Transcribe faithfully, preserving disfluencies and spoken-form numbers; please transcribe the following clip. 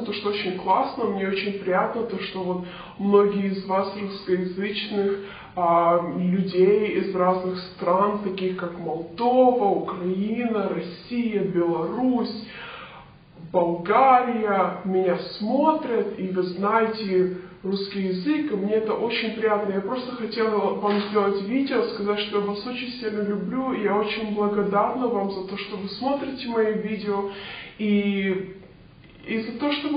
то, что очень классно, мне очень приятно, то, что вот многие из вас русскоязычных а, людей из разных стран, таких как Молдова, Украина, Россия, Беларусь, Болгария, меня смотрят, и вы знаете русский язык, и мне это очень приятно. Я просто хотела вам сделать видео, сказать, что я вас очень сильно люблю, и я очень благодарна вам за то, что вы смотрите мои видео, и, и за то, что вы